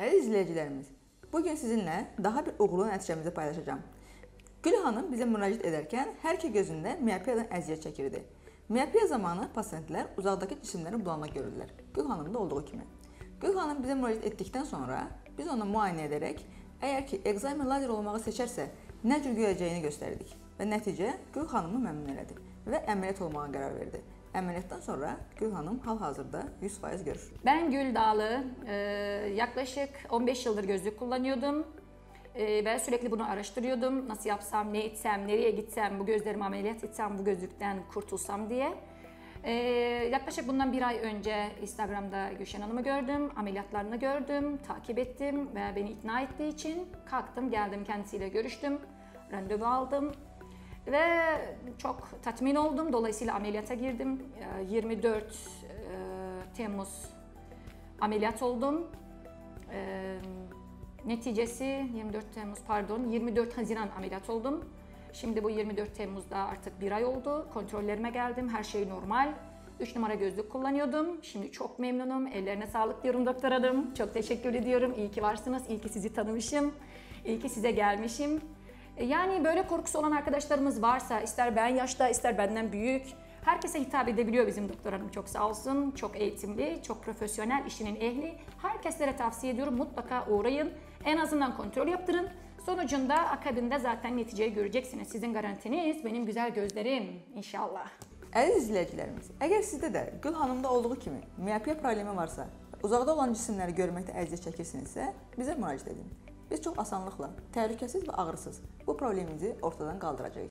Əziz izləyicilərimiz, bugün sizinlə daha bir uğurlu nəticəmizi paylaşacağım. Gül xanım bizə müraciət edərkən hər iki gözündə miyopiyadan əziyyət çəkirdi. Miyopiya zamanı pasientlər uzaqdakı cisimləri bulanıq görürlər. Gül xanımda olduğu kimi. Gül xanım bizə müraciət etdikdən sonra biz onu müayinə edərək, əgər ki ekzamen lazer olmağı seçərsə, nə cür görəcəyini göstərdik və nəticə Gül xanımı məmnun elədi və əməliyyat olmağa qərar verdi. Əməliyyatdan sonra Gül Hanım hal-hazırda 100% görür. Ben Gül Dağlı, yaklaşık 15 yıldır gözlük kullanıyordum ve sürekli bunu araştırıyordum. Nasıl yapsam, ne etsem, nereye gitsem, bu gözlerimi ameliyat etsem, bu gözlükten kurtulsam diye. Yaklaşık bundan bir ay önce Instagram'da Gülşen Hanım'ı gördüm, ameliyatlarını gördüm, takip ettim ve beni ikna ettiği için kalktım, geldim kendisiyle görüştüm, randevu aldım. Ve çok tatmin oldum. Dolayısıyla ameliyata girdim. 24 Temmuz ameliyat oldum. Neticesi 24 Haziran ameliyat oldum. Şimdi bu 24 Temmuz'da artık bir ay oldu. Kontrollerime geldim. Her şey normal. 3 numara gözlük kullanıyordum. Şimdi çok memnunum. Ellerine sağlık diyorum doktor hanım. Çok teşekkür ediyorum. İyi ki varsınız. İyi ki sizi tanımışım. İyi ki size gelmişim. Yani böyle korkusu olan arkadaşlarımız varsa, ister ben yaşta, ister benden büyük, herkese hitap edebiliyor bizim doktor hanım, çok sağ olsun. Çok eğitimli, çok profesyonel, işinin ehli. Herkeslere tavsiye ediyorum, mutlaka uğrayın. En azından kontrol yaptırın. Sonucunda akabinde zaten neticeyi göreceksiniz. Sizin garantiniz benim güzel gözlerim inşallah. Əziz izləyicilərimiz, əgər sizdə də Gül Hanımda olduğu kimi miyopiya problemi varsa, uzaqda olan cisimləri görməkdə əziyyət çəkirsinizsə, bizə müraciət edin. Biz çox asanlıqla, təhlükəsiz və ağrısız bu problemimizi ortadan qaldıracağıq.